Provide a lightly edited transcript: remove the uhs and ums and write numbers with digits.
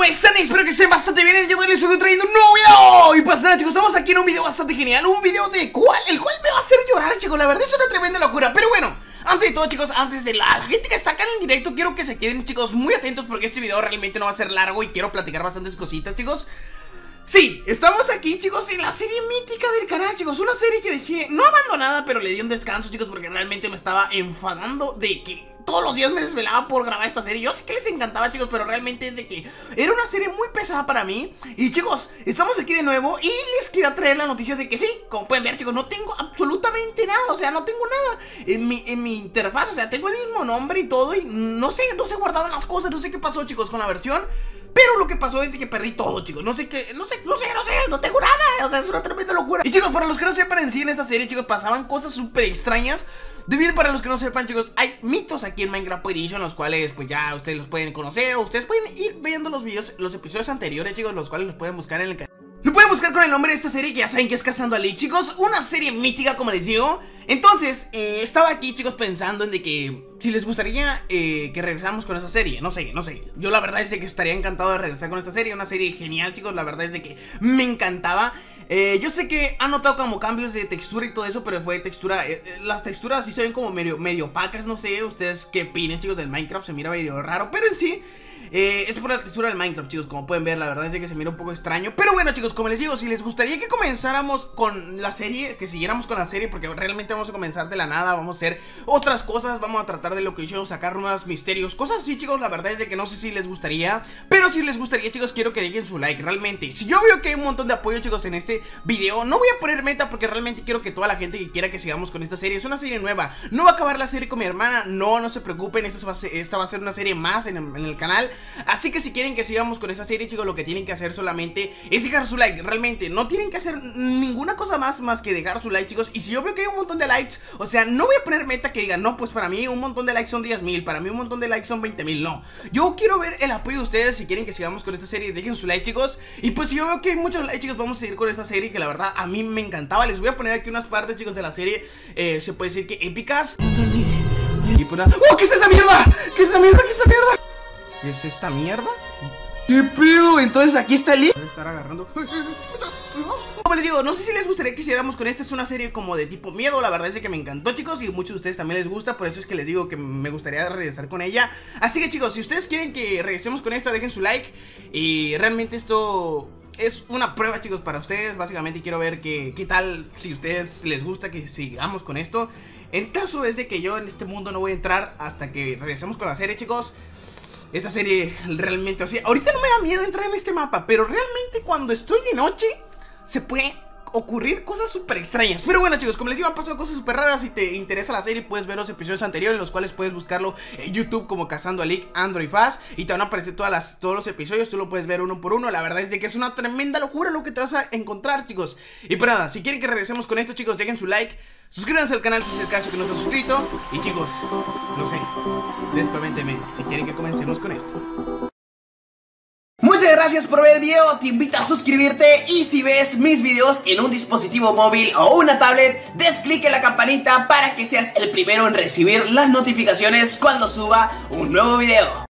¿Cómo están? Espero que estén bastante bien. El día de hoy les estoy trayendo un nuevo video. Y pues nada, chicos, estamos aquí en un video bastante genial. Un video el cual me va a hacer llorar, chicos. La verdad es una tremenda locura. Pero bueno, antes de todo, chicos, antes de la gente que está acá en el directo, quiero que se queden, chicos, muy atentos, porque este video realmente no va a ser largo y quiero platicar bastantes cositas, chicos. Sí, estamos aquí, chicos, en la serie mítica del canal, chicos. Una serie que dejé no abandonada, pero le di un descanso, chicos, porque realmente me estaba enfadando de que todos los días me desvelaba por grabar esta serie. Yo sé que les encantaba, chicos, pero realmente es de que era una serie muy pesada para mí. Y chicos, estamos aquí de nuevo y les quería traer la noticia de que sí, como pueden ver, chicos, no tengo absolutamente nada. O sea, no tengo nada en mi interfaz. O sea, tengo el mismo nombre y todo. Y no se guardaron las cosas. No sé qué pasó, chicos, con la versión. Pero lo que pasó es de que perdí todo, chicos. No tengo nada. O sea, es una tremenda locura. Y chicos, para los que no sepan, en sí en esta serie, chicos, pasaban cosas súper extrañas. Debido, para los que no sepan, chicos, hay mitos aquí en Minecraft Edition, los cuales pues ya ustedes los pueden conocer. O ustedes pueden ir viendo los videos, los episodios anteriores, chicos, los cuales los pueden buscar en el canal. Lo pueden buscar con el nombre de esta serie, que ya saben que es Cazando a Leak, chicos. Una serie mítica, como les digo. Entonces, estaba aquí, chicos, pensando en de que si les gustaría que regresáramos con esta serie. No sé. Yo la verdad es de que estaría encantado de regresar con esta serie. Una serie genial, chicos. La verdad es de que me encantaba. Yo sé que han notado como cambios de textura y todo eso, pero fue textura, las texturas sí se ven como medio opacas. No sé, ustedes qué opinen, chicos, del Minecraft. Se mira medio raro, pero en sí es por la textura del Minecraft, chicos. Como pueden ver, la verdad es de que se mira un poco extraño. Pero bueno, chicos, como les digo, si les gustaría que comenzáramos con la serie, que siguiéramos con la serie, porque realmente vamos a comenzar de la nada. Vamos a hacer otras cosas, vamos a tratar de lo que hicieron, sacar nuevos misterios, cosas así, chicos. La verdad es de que no sé si les gustaría, pero si les gustaría, chicos, quiero que dejen su like. Realmente, si yo veo que hay un montón de apoyo, chicos, en este video, no voy a poner meta, porque realmente quiero que toda la gente que quiera que sigamos con esta serie. Es una serie nueva, no va a acabar la serie con mi hermana. No se preocupen, esta va a ser una serie más en el canal. Así que si quieren que sigamos con esta serie, chicos, lo que tienen que hacer solamente es dejar su like. Realmente, no tienen que hacer ninguna cosa más que dejar su like, chicos. Y si yo veo que hay un montón de likes, o sea, no voy a poner meta que digan, no, pues para mí un montón de likes son 10,000, para mí un montón de likes son 20,000, no. Yo quiero ver el apoyo de ustedes. Si quieren que sigamos con esta serie, dejen su like, chicos. Y pues si yo veo que hay muchos likes, chicos, vamos a seguir con esta serie, que la verdad a mí me encantaba. Les voy a poner aquí unas partes, chicos, de la serie, se puede decir que épicas. Y pues nada. ¡Oh! ¿Qué es esa mierda? ¿Qué es esa mierda? ¿Qué es esa mierda? ¿Qué es esta mierda? ¿Qué pedo? Entonces aquí está el link. Voy a estar agarrando. Como les digo, no sé si les gustaría que hiciéramos con esta. Es una serie como de tipo miedo. La verdad es que me encantó, chicos, y muchos de ustedes también les gusta. Por eso es que les digo que me gustaría regresar con ella. Así que, chicos, si ustedes quieren que regresemos con esta, dejen su like. Y realmente esto es una prueba, chicos, para ustedes. Básicamente quiero ver qué tal, si a ustedes les gusta que sigamos con esto. En caso es de que yo en este mundo no voy a entrar hasta que regresemos con la serie, chicos. Esta serie realmente, o sea, ahorita no me da miedo entrar en este mapa, pero realmente cuando estoy de noche se puede ocurrir cosas súper extrañas. Pero bueno, chicos, como les digo, han pasado cosas súper raras. Si te interesa la serie, puedes ver los episodios anteriores, los cuales puedes buscarlo en YouTube como Cazando a Leak Android Fast, y te van a aparecer todos los episodios. Tú lo puedes ver uno por uno. La verdad es de que es una tremenda locura lo que te vas a encontrar, chicos. Y pues nada, si quieren que regresemos con esto, chicos, dejen su like, suscríbanse al canal si es el caso que no se han suscrito. Y chicos, no sé, ustedes coméntenme si quieren que comencemos con esto. Muchas gracias por ver el video, te invito a suscribirte y si ves mis videos en un dispositivo móvil o una tablet, des clic en la campanita para que seas el primero en recibir las notificaciones cuando suba un nuevo video.